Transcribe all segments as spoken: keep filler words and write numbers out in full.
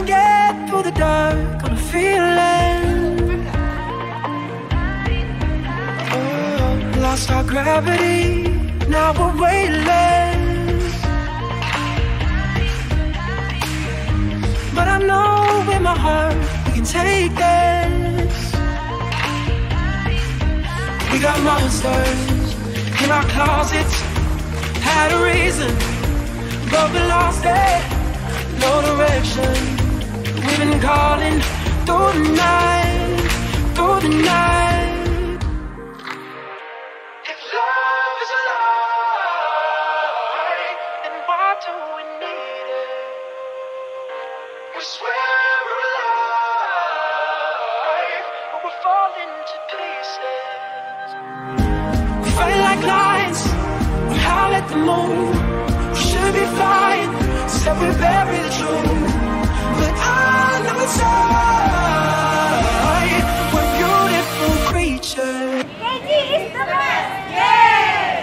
can get through the dark on a feeling. Oh, lost our gravity, now we're weightless. But I know in my heart we can take this. We got monsters in our closets, had a reason, but we lost it. No direction, we've been calling through the night, through the night. If love is alive, then why do we need it? We swear we're alive, but we're falling to pieces. We fight like lions, we howl at the moon. We should be flying, said we bury the truth. But I know it's right, we're beautiful creatures. K G is the best! Yay!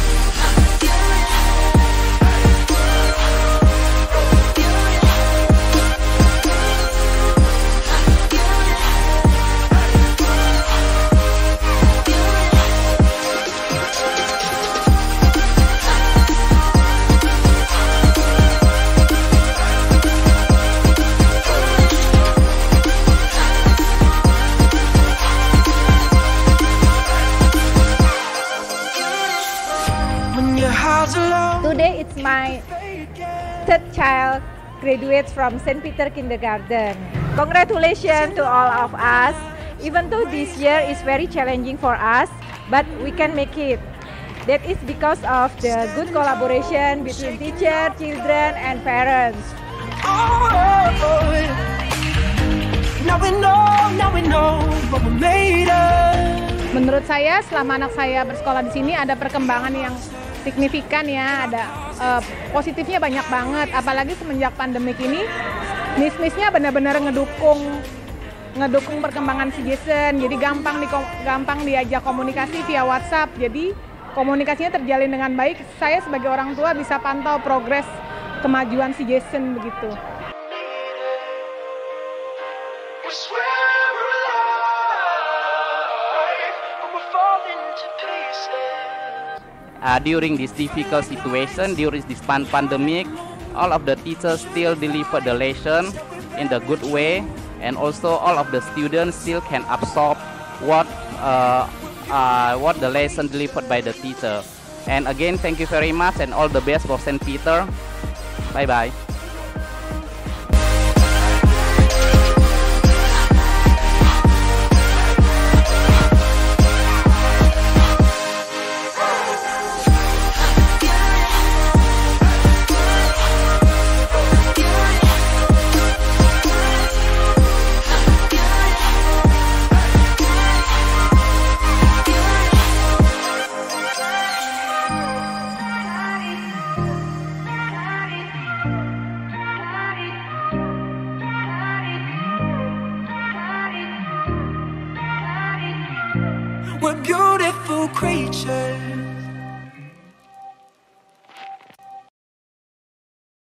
Today it's my third child graduates from Saint Peter Kindergarten. Congratulations to all of us. Even though this year is very challenging for us, but we can make it. That is because of the good collaboration between teacher, children, and parents. Menurut saya, selama anak saya bersekolah di sini ada perkembangan yang signifikan ya, ada uh, positifnya banyak banget, apalagi semenjak pandemik ini, miss-missnya benar-benar ngedukung ngedukung perkembangan si Jason, jadi gampang di, gampang diajak komunikasi via WhatsApp, jadi komunikasinya terjalin dengan baik. Saya sebagai orang tua bisa pantau progres kemajuan si Jason begitu. Uh, during this difficult situation, during this pan pandemic, all of the teachers still deliver the lesson in the good way, and also all of the students still can absorb what uh, uh, what the lesson delivered by the teacher. And again, thank you very much, and all the best for Saint Peter. Bye bye. We're beautiful creatures.